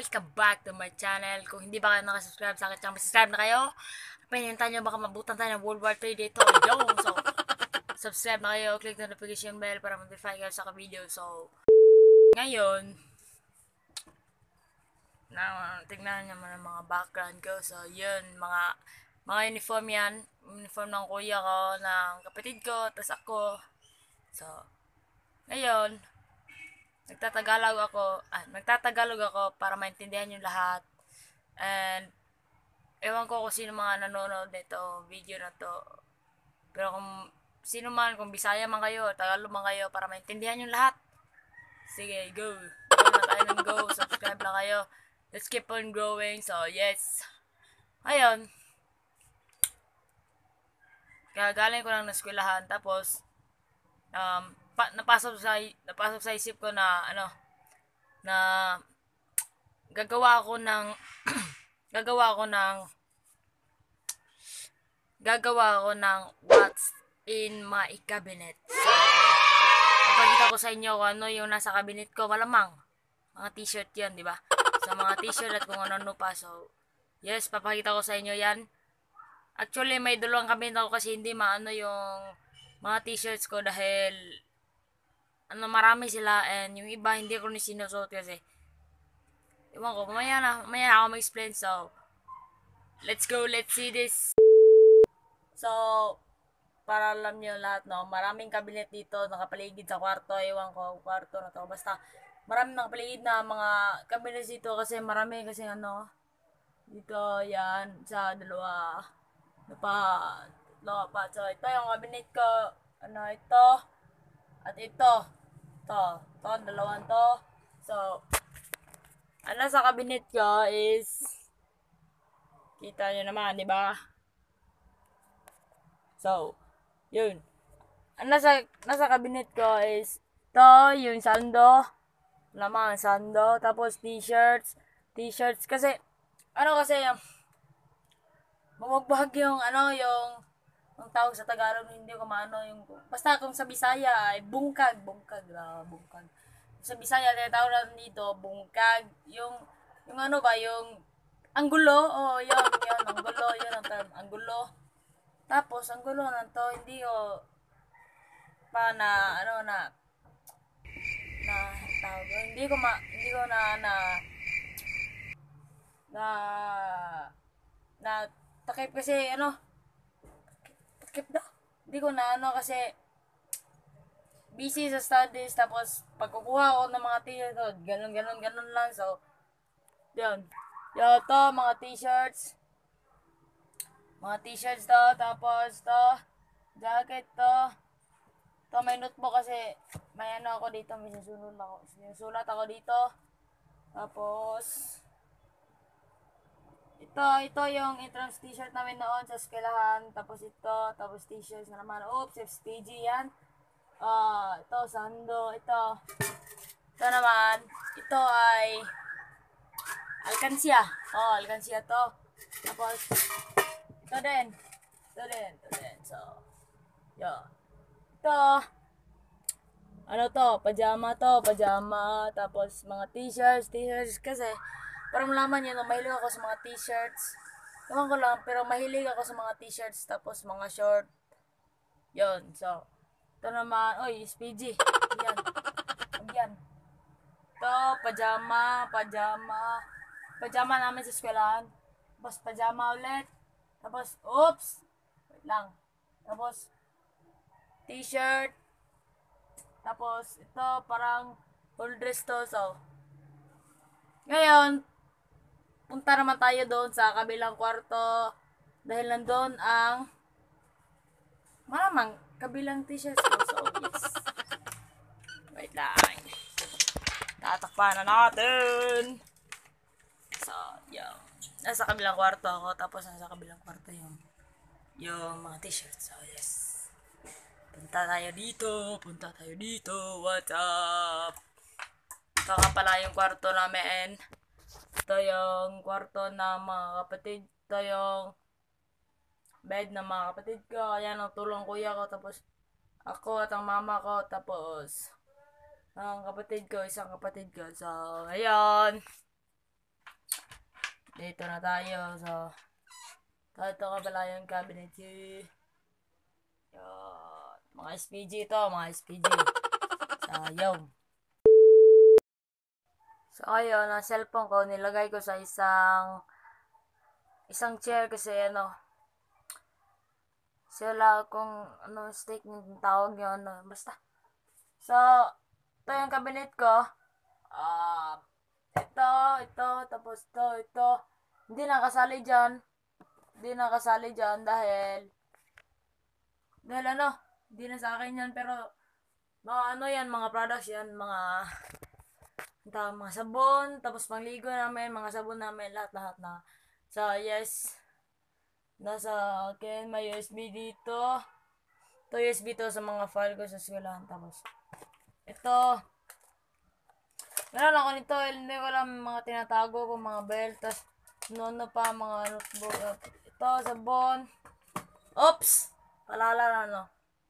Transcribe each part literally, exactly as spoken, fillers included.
welcome back to my channel. Kung hindi ba kayo nakasubscribe sa akin, subscribe na kayo. Pinintay nyo baka mabutan tayo ng World War three dito. Yo! So, subscribe na kayo, click the notification bell para ma-notify kayo sa video. So, ngayon, na tignan nyo naman ang mga background ko. So, yun, mga mga uniform yan. Uniform ng kuya ko, ng kapatid ko, tas ako. So, ngayon, nagtatagalog ako, ah, nagtatagalog ako para maintindihan yung lahat. And, ewan ko kung sino mga nanonood nito, video na to. Pero kung sino man, kung Bisaya man kayo, Tagalog man kayo, para maintindihan yung lahat. Sige, go. Go na tayo ng go. Subscribe lang kayo. Let's keep on growing. So, yes. Ayun. Kagagaling ko lang ng eskwelahan. Tapos, um, pa, napasok sa napasok sa isip ko na ano na gagawa ako ng gagawa ako ng gagawa ako ng what's in my cabinet. So, papakita ko sa inyo kung ano yung nasa cabinet ko. Malamang mga t-shirt yan, di ba? So, mga t-shirt at kung ano-ano pa. So, yes, papakita ko sa inyo yan. Actually, may dalawang cabinet ako kasi hindi maano yung mga t-shirts ko dahil ano, marami sila and yung iba hindi ko ni sinusuot kasi iwan ko, mamaya na, mamaya ako mag-explain. So, let's go, let's see this. So, para alam nyo lahat, no, maraming cabinet dito nakapaligid sa kwarto, iwan ko, kwarto na to, basta maraming nakapaligid na mga cabinet dito kasi marami kasi ano, dito, yan, sa dalawa, pa, dalawa pa. So, ito yung cabinet ko, ano, ito, at ito, ito, ito, dalawang to. So, ano sa cabinet ko is, kita nyo naman, di ba? So, yun. Ano nasa, nasa cabinet ko is, ito, yung sando, lamang sando, tapos t-shirts, t-shirts, kasi, ano kasi, bumagbahag yung, ano, yung, ang tawag sa Tagalog, hindi ko maano yung, basta kung sa Bisaya ay bungkag, bungkag, ah, bungkag. Sa Bisaya, tinatawag natin dito, bungkag, yung, yung ano ba, yung, anggulo, oh, yun, yun, anggulo, yun ang term, anggulo. Tapos, anggulo na to, hindi ko, pa na, ano, na, na, tawag, hindi ko ma, hindi ko na, na, na, na, takip kasi, ano, takip na. Hindi ko na ano kasi busy sa studies, tapos pagkukuha ko ng mga t-shirt, ganun, ganun, ganun lang. So, yun. Yo, to, mga t-shirts. Mga t-shirts to, tapos to, jacket to. To, may notebook kasi may ano ako dito, may susunod ako. Sinusulat ako dito. Tapos, ito, ito yung entrance t-shirt namin noon sa eskwelahan. Tapos ito, tapos t-shirts na naman. Oops, F P G yan. Uh, ito, sando. Ito. Ito naman. Ito ay alkansya. Oh, alkansya to. Tapos, ito din. Ito din. Ito din. So, yun. Ito. Ano to? Pajama to. Pajama. Tapos, mga t-shirts. T-shirts kasi, para malaman nyo, mahilig ako sa mga t-shirts. Ewan ko lang, pero mahilig ako sa mga t-shirts, tapos mga short. Yun, so, ito naman, oy, S P G. Yan. Yan. Ito, pajama, pajama. Pajama namin sa eskwelahan. Tapos, pajama ulit. Tapos, oops. Wait lang. Tapos, t-shirt. Tapos, ito, parang full dress to, so. Ngayon, punta naman tayo doon sa kabilang kwarto dahil nandun ang malamang kabilang t-shirts ko. So, yes. Wait lang. Tatakpan na natin. So, yung nasa kabilang kwarto ako, tapos nasa kabilang kwarto yung yung mga t-shirts. So, yes. Punta tayo dito. Punta tayo dito. What's up? Ito nga pala yung kwarto namin. Ito yung kwarto ng mga kapatid. Ito yung bed ng mga kapatid ko. Ayan ang tulong kuya ko. Tapos ako at ang mama ko. Tapos ang kapatid ko, isang kapatid ko. So, ayan. dito na tayo. So, ito ka pala yung cabinet. Yan. Mga S P G to, mga S P G. So, yun. So, ayun, ang cellphone ko, nilagay ko sa isang isang chair kasi, ano, sila kung, ano, steak ng tawag nyo, ano, basta. So, ito yung cabinet ko. Ah, uh, ito, ito, tapos ito, ito. Hindi nakasali dyan. Hindi nakasali dyan dahil, dahil ano, hindi na sa akin yan, pero, mga ano yan, mga products yan, mga, ito, mga sabon, tapos pangligo namin, mga sabon namin, lahat-lahat na. So, yes, nasa akin, may U S B dito. Ito U S B to sa mga file ko sa eskwelahan. Tapos, ito, meron ako nito, hindi ko alam mga tinatago ko, mga belt, tapos, ano pa, mga notebook. Ito, sabon. Oops! Palala na, no.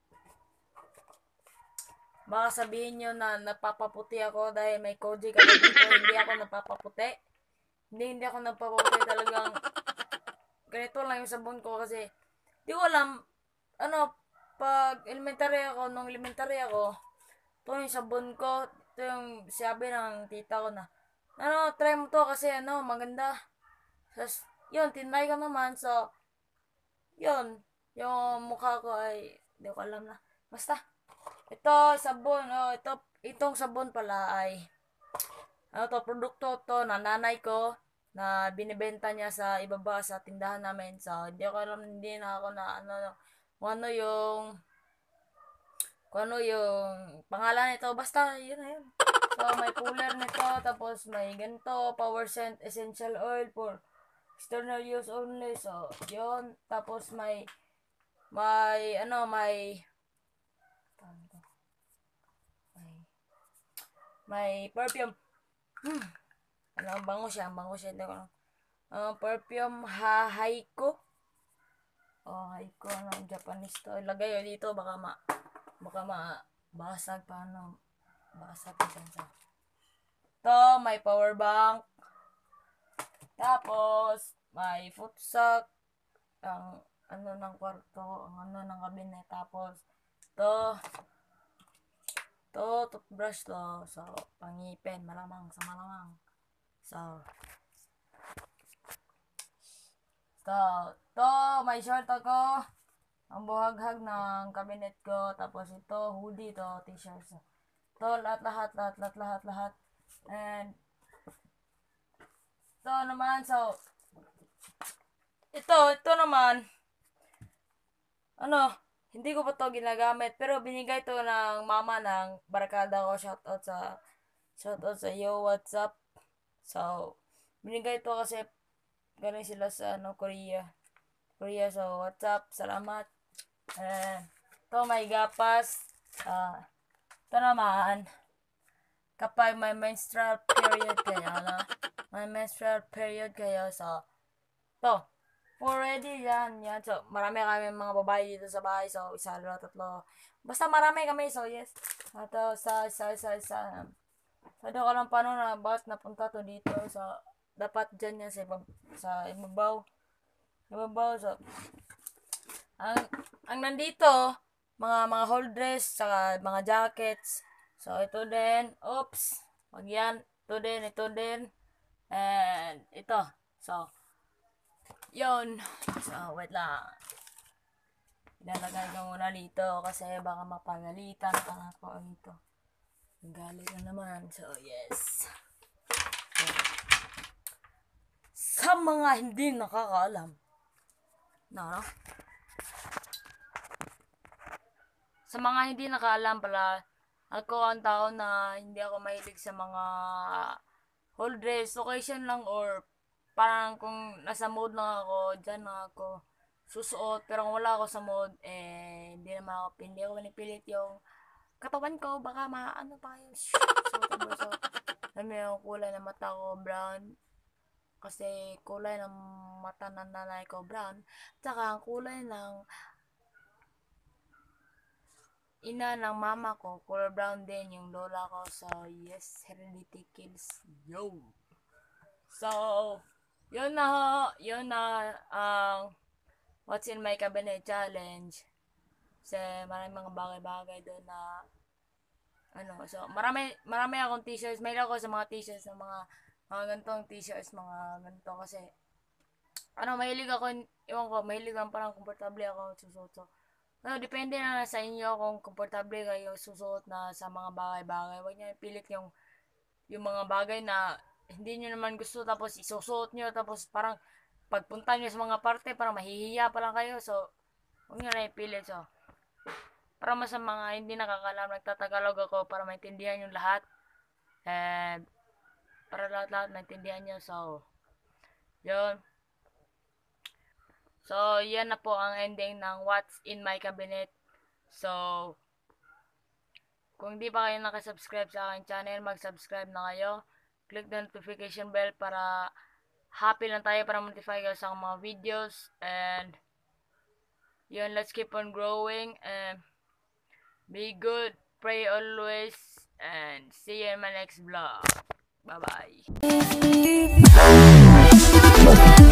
Baka sabihin nyo na napapaputi ako dahil may koji kami dito. Hindi ako napapaputi. Hindi, hindi ako napapaputi talagang. Ganito lang yung sabon ko kasi, di ko alam, ano, pag elementary ako, nung elementary ako, ito yung sabon ko, ito yung sabi ng tita ko na, ano, try mo to kasi, ano, maganda. Tapos, yun, tinry ko naman, so, yun, yung mukha ko ay, di ko alam na. Basta, ito, sabon, oh, ito, itong sabon pala ay, ano to, produkto to, na nanay ko, na binibenta niya sa ibaba sa tindahan namin. So, hindi ako alam, hindi na ako na, ano, kung ano yung, kung ano yung pangalan nito, basta, yun na yun. So, may cooler nito, tapos may ganito, power scent essential oil for external use only. So, yun. Tapos may, may, ano, may, may, may perfume. Hmm. Ano, ang bango siya, ang bango siya. Hindi ko lang. Uh, perfume HAHAHAHA. Oh, haiko, ano, Japanese to. Ilagay yun dito, baka ma, baka ma, basag pa, ano, basag pa siya. Ito, may power bank. Tapos, may foot sock. Ang, ano ng kwarto, ang ano ng kabinet. Tapos, ito, ito, toothbrush to. So, pangipin, malamang, sa malamang. So, ito, ito, may short ako. Ang buhaghag ng kabinet ko. Tapos, ito, hoodie to, t-shirt. So, ito, lahat, lahat, lahat, lahat, lahat, lahat. And, ito naman, so, ito, ito naman, ano, hindi ko pa to ginagamit, pero binigay to ng mama ng barkada ko, shoutout sa, shoutout sa yo, what's up? So, binigay to kasi, galing sila sa, ano, Korea, Korea, so, what's up, salamat. And, ito, may gapas, uh, ito naman, kapag may menstrual period kayo, ano, may menstrual period kayo, so, to, already yan, yan, so, marami kami mga babae dito sa bahay, so, isa, dalawa, tatlo, basta marami kami, so, yes, ito, sa, isa, isa, isa, so, doon ko lang paano na, bakit napunta to dito, so, dapat dyan yan sa, ibab sa ibabaw, ibabaw, so, ang, ang nandito, mga, mga hold dress, saka mga jackets, so, ito din, oops, wag yan, ito din, ito din, and, ito, so, yun, so, wait lang, ilalagay ko muna dito, kasi baka mapagalitan ka na ako dito, galit na naman, so, yes, so, sa mga hindi nakakaalam, no, no? Sa mga hindi nakaalam pala, ako ang tao na hindi ako mahilig sa mga whole dress, occasion lang or parang kung nasa mood lang ako, dyan lang ako susuot. Pero kung wala ako sa mood, eh, hindi naman ako, hindi ako pinipilit yung katawan ko, baka maano pa yun. So, so, alam mo yung kulay ng mata ko, brown. Kasi kulay ng mata ng nanay ko, brown. Tsaka ang kulay ng ina ng mama ko, color brown din yung lola ko. So, yes, heredity kills. Yo! So, Yun na ho, yun na ang What's in my cabinet challenge. Kasi maraming mga bagay-bagay doon na ano, so marami marami akong t-shirts. May ako sa mga t-shirts ng mga mga ganitong t-shirts, mga ganito kasi ano, mahilig ako, iwan ko, mahilig lang parang komportable ako susuot. So, ano, depende na sa inyo kung komportable kayo susuot na sa mga bagay-bagay. Huwag niyo ipilit yung yung mga bagay na hindi niyo naman gusto tapos isusuot niyo tapos parang pagpunta niyo sa mga parte parang mahihiya pa lang kayo. So, huwag niyo na ipilit. So, para mas sa mga hindi nakakalam, nagtatagalog ako para maintindihan yung lahat. And, para lahat-lahat maintindihan nyo. So, yun. So, yan na po ang ending ng What's in my cabinet. So, kung di pa kayo nakasubscribe sa aking channel, mag-subscribe na kayo. Click the notification bell para happy lang tayo, para notify kayo sa mga videos. And, yun, let's keep on growing. And, be good, pray always, and see you in my next vlog. Bye-bye.